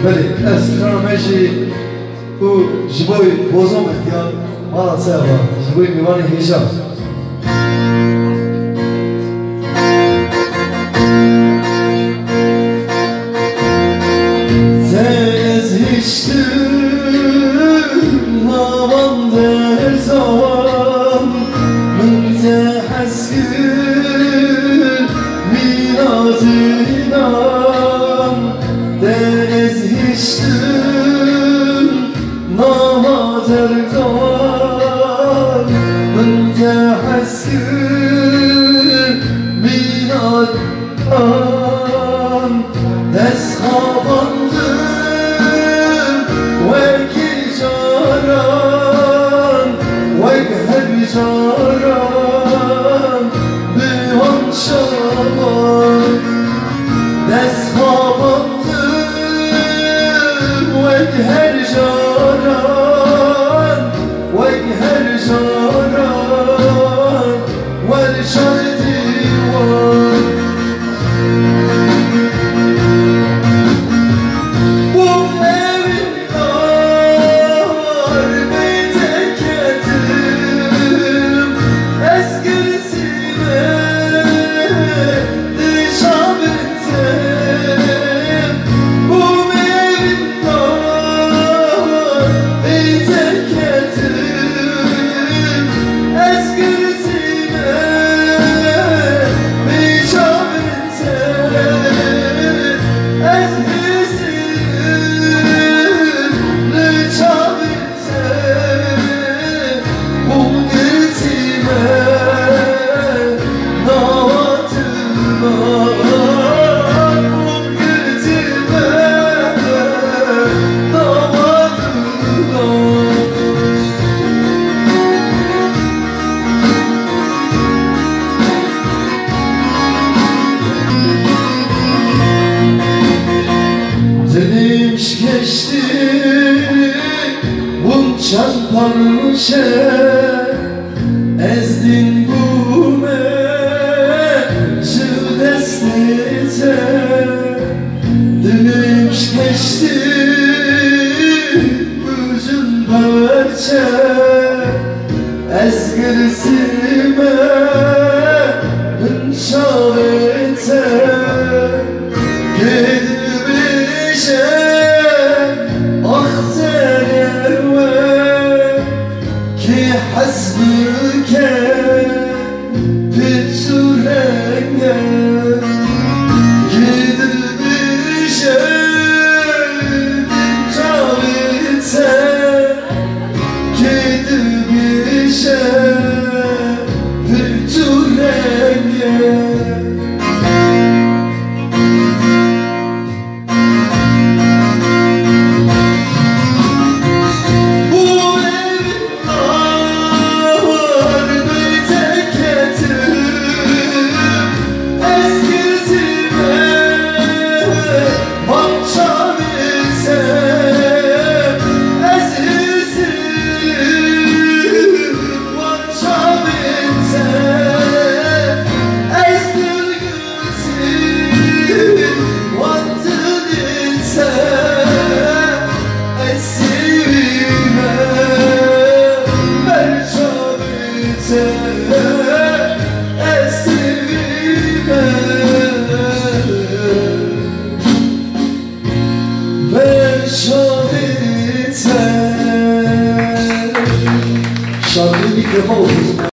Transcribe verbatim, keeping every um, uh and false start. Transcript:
بله از خانمشی او جبوی بازم اختیار مالا سیابا جبوی میوان هیشم Zez hiçtir naman derzam Mınze heskir minazinam Dez hiçtir namaz erzam Mınze heskir minazinam Dez havandır جارم به آن شبان دست خواباندم وگ هر جارم وگ هر جارم ول شای دیوان geçti bunçan parça ezdin bume şu destete dönüş geçti buzun parça ezgirsime hınşavete gidibişe حسبك في سرنا جد بشيء جاوزة جد بشيء في سرنا Şarkıyı ilk defa okuyorsun.